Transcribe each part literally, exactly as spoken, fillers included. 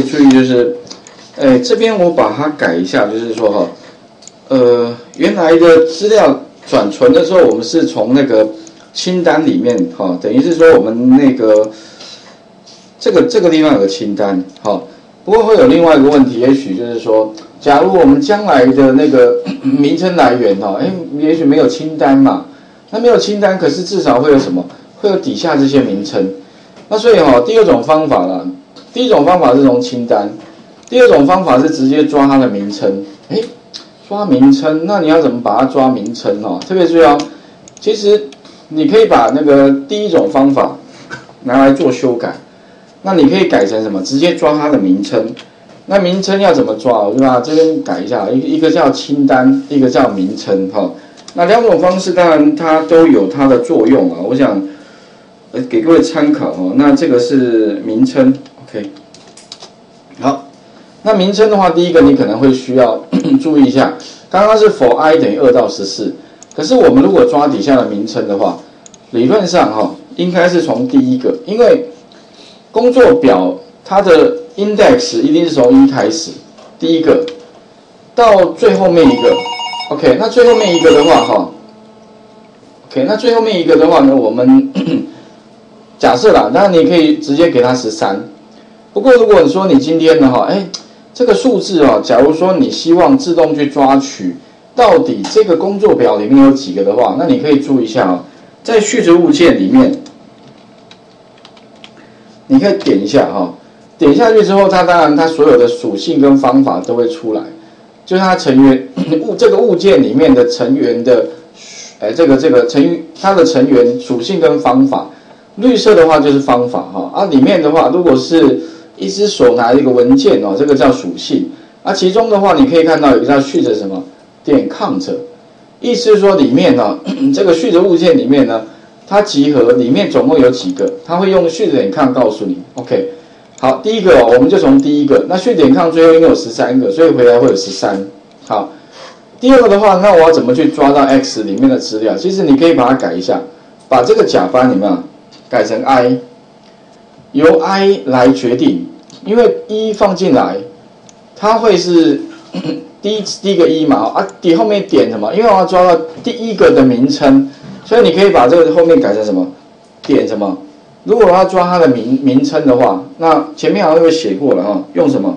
注意就是，哎，这边我把它改一下，就是说哈，呃，原来的资料转存的时候，我们是从那个清单里面哈，等于是说我们那个这个这个地方有个清单哈，不过会有另外一个问题，也许就是说，假如我们将来的那个名称来源哈，哎，也许没有清单嘛，那没有清单，可是至少会有什么？会有底下这些名称。那所以哈，第二种方法啦，第一种方法是从清单，第二种方法是直接抓它的名称。哎，抓名称，那你要怎么把它抓名称哦？特别注意哦，其实你可以把那个第一种方法拿来做修改，那你可以改成什么？直接抓它的名称。那名称要怎么抓？我就把这边改一下，一一个叫清单，一个叫名称哈。那两种方式当然它都有它的作用啊，我想。呃，给各位参考哦。那这个是名称 ，OK。好，那名称的话，第一个你可能会需要注意一下，刚刚是 for i 等于二到十四，可是我们如果抓底下的名称的话，理论上哈、哦，应该是从第一个，因为工作表它的 index 一定是从一开始，第一个到最后面一个 ，OK。那最后面一个的话哈 ，OK， 那最后面一个的话呢，我们假设啦，当然你可以直接给它十三。不过如果说你今天呢哈，哎，这个数字啊，假如说你希望自动去抓取到底这个工作表里面有几个的话，那你可以注意一下啊，在序值物件里面，你可以点一下哈，点下去之后，它当然它所有的属性跟方法都会出来，就是它成员物这个物件里面的成员的，哎，这个这个成它的成员属性跟方法。绿色的话就是方法哈，啊，里面的话如果是一只手拿一个文件哦，这个叫属性。啊，其中的话你可以看到有一个叫序着什么点 count， 意思是说里面呢、哦，这个序着物件里面呢，它集合里面总共有几个，它会用序着点 count 告诉你。OK， 好，第一个、哦、我们就从第一个，那序点 count 最后应该有十三个，所以回来会有十三。好，第二个的话，那我要怎么去抓到 X 里面的资料？其实你可以把它改一下，把这个甲班有没有？改成 i， 由 i 来决定，因为一放进来，它会是第一第一个一嘛啊，底后面点什么？因为我要抓到第一个的名称，所以你可以把这个后面改成什么？点什么？如果我要抓它的名名称的话，那前面好像有写过了哈，用什么？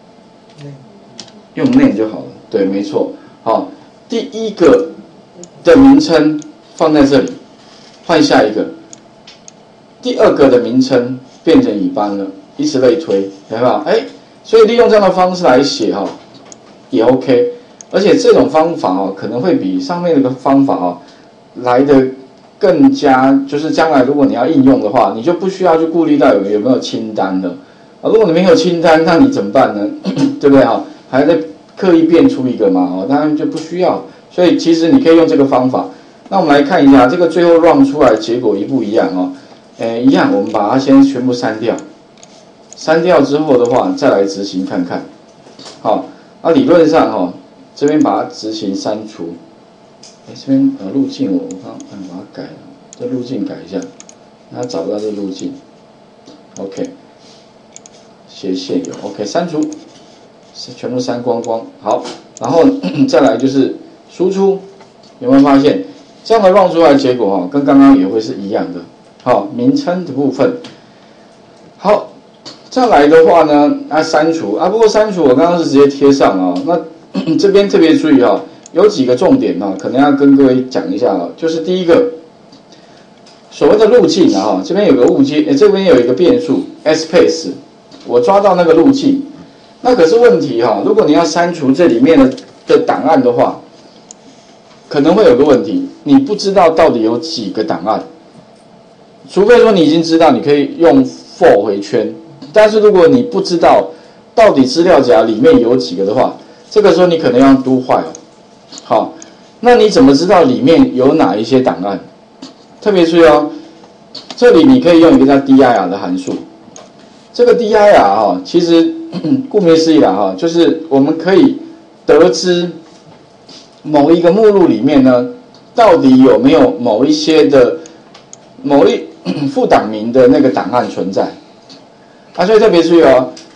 用 name 就好了。对，没错。好，第一个的名称放在这里，换下一个。第二个的名称变成乙班了，以此类推，有没有？哎，所以利用这样的方式来写哈，也 OK。而且这种方法哦，可能会比上面那个方法哦来的更加，就是将来如果你要应用的话，你就不需要去顾虑到有有没有清单了。啊，如果你没有清单，那你怎么办呢？对不对啊？还在刻意变出一个嘛？哦，当然就不需要。所以其实你可以用这个方法。那我们来看一下，这个最后 run 出来的结果一不一样哦？诶，一样，我们把它先全部删掉。删掉之后的话，再来执行看看。好，那理论上哈、哦，这边把它执行删除。哎，这边呃路径我我刚嗯把它改了，这路径改一下，让它找不到这路径。OK， 写现有 OK 删除，全部删光光。好，然后再来就是输出，有没有发现这样的 run 出来的结果哈、哦，跟刚刚也会是一样的。好，名称的部分，好，再来的话呢，啊删除啊，不过删除我刚刚是直接贴上啊，那这边特别注意哈，有几个重点啊，可能要跟各位讲一下啊，就是第一个，所谓的路径啊，这边有个物件，这边有一个变数 space， 我抓到那个路径，那可是问题哈，如果你要删除这里面的的档案的话，可能会有个问题，你不知道到底有几个档案。除非说你已经知道，你可以用 for 回圈，但是如果你不知道到底资料夹里面有几个的话，这个时候你可能要 do while。好，那你怎么知道里面有哪一些档案？特别注意哦，这里你可以用一个叫 dir 的函数。这个 dir 啊，其实顾名思义啦哈，就是我们可以得知某一个目录里面呢，到底有没有某一些的某一副档名的那个档案存在，啊，所以特别注意哦，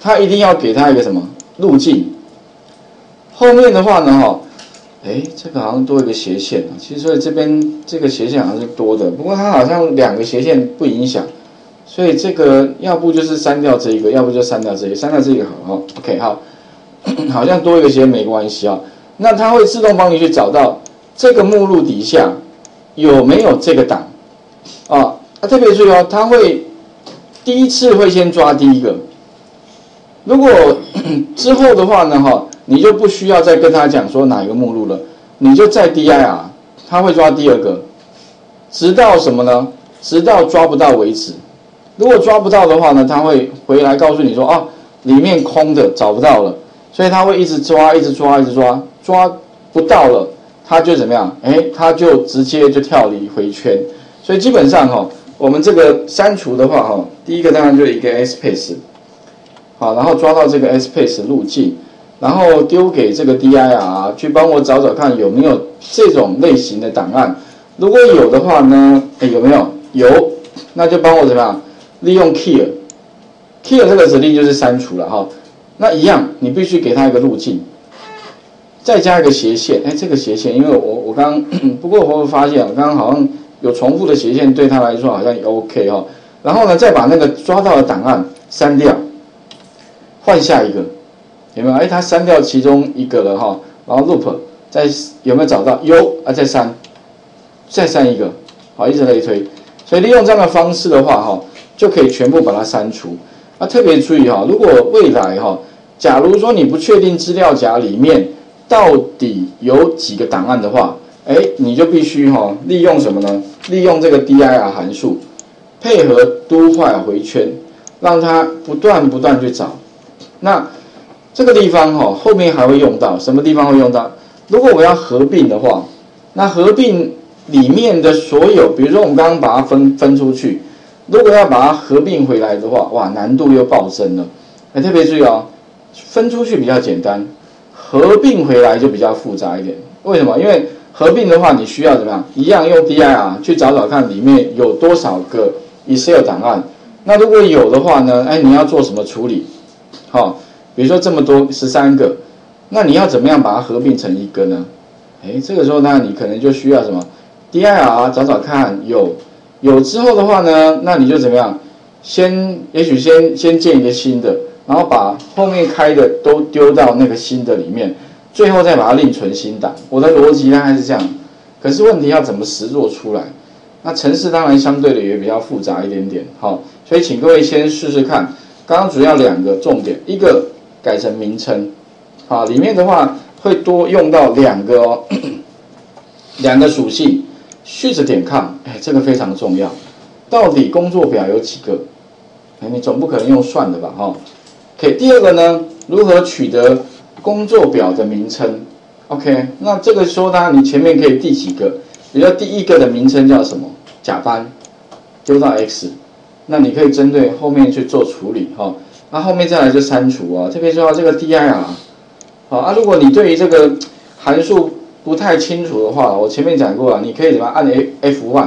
它一定要给它一个什么路径。后面的话呢，哈，哎，这个好像多一个斜线啊。其实所以这边这个斜线好像是多的，不过它好像两个斜线不影响，所以这个要不就是删掉这一个，要不就删掉这个，删掉这个好哈。OK， 好，好像多一个斜线没关系啊。那它会自动帮你去找到这个目录底下有没有这个档啊？啊，特别注意哦，它会第一次会先抓第一个，如果之后的话呢，哈，你就不需要再跟他讲说哪一个目录了，你就再 D I R， 他会抓第二个，直到什么呢？直到抓不到为止。如果抓不到的话呢，他会回来告诉你说，哦，里面空的找不到了，所以他会一直抓，一直抓，一直抓，抓不到了，他就怎么样？哎，他就直接就跳离回圈。所以基本上哈，我们这个删除的话哈，第一个当然就是一个 space， 好，然后抓到这个 space 路径，然后丢给这个 D I R 去帮我找找看有没有这种类型的档案。如果有的话呢，哎，有没有？有，那就帮我怎么样？利用 clear，clear 这个指令就是删除了哈。那一样，你必须给它一个路径，再加一个斜线。哎，这个斜线，因为我我刚不过我会发现，我刚刚好像有重复的斜线，对他来说好像也 OK 哈。然后呢，再把那个抓到的档案删掉，换下一个，有没有？哎，他删掉其中一个了哈。然后 loop 再有没有找到？有啊，再删，再删一个，好，以此类推。所以利用这样的方式的话哈，就可以全部把它删除。啊，特别注意哈，如果未来哈，假如说你不确定资料夹里面到底有几个档案的话，哎，你就必须哈利用什么呢？利用这个 D I R 函数，配合 do while 回圈，让它不断不断去找。那这个地方哈后面还会用到什么地方会用到？如果我要合并的话，那合并里面的所有，比如说我们刚刚把它分分出去。如果要把它合并回来的话，哇，难度又暴增了。哎，特别注意哦，分出去比较简单，合并回来就比较复杂一点。为什么？因为合并的话，你需要怎么样？一样用 D I R 去找找看里面有多少个 Excel 档案。那如果有的话呢？哎，你要做什么处理？好、哦，比如说这么多十三个，那你要怎么样把它合并成一个呢？哎，这个时候呢，你可能就需要什么 D I R 找找看有。有之后的话呢，那你就怎么样？先也许先先建一个新的，然后把后面开的都丢到那个新的里面，最后再把它另存新档。我的逻辑大概是这样，可是问题要怎么实作出来？那程式当然相对的也比较复杂一点点，好，所以请各位先试试看。刚刚主要两个重点，一个改成名称，好，里面的话会多用到两个哦，两个属性。sheets 点 com， 哎，这个非常重要。到底工作表有几个？哎，你总不可能用算的吧？哈、哦。OK， 第二个呢，如何取得工作表的名称 ？OK， 那这个说呢，你前面可以第几个？比如说第一个的名称叫什么？甲班，丢到 X， 那你可以针对后面去做处理哈。那、哦、后面再来就删除啊，特别说到这个 D I R， 好啊，如果你对于这个函数不太清楚的话，我前面讲过了，你可以怎么按 F 一，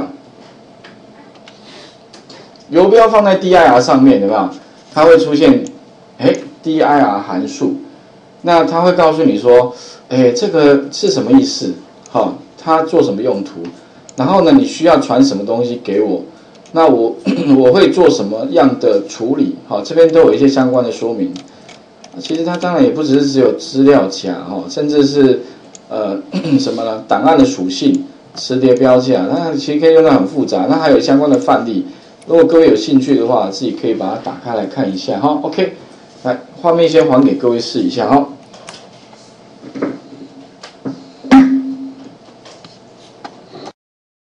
游标放在 D I R 上面，有没有？它会出现，哎 ，D I R 函数，那它会告诉你说，哎，这个是什么意思？好、哦，它做什么用途？然后呢，你需要传什么东西给我？那我我会做什么样的处理？好、哦，这边都有一些相关的说明。其实它当然也不只是只有资料夹哈、哦，甚至是。呃，什么呢？档案的属性、磁碟标价，那其实可以用到很复杂。那还有相关的范例，如果各位有兴趣的话，自己可以把它打开来看一下哈。OK， 来，画面先还给各位试一下哈。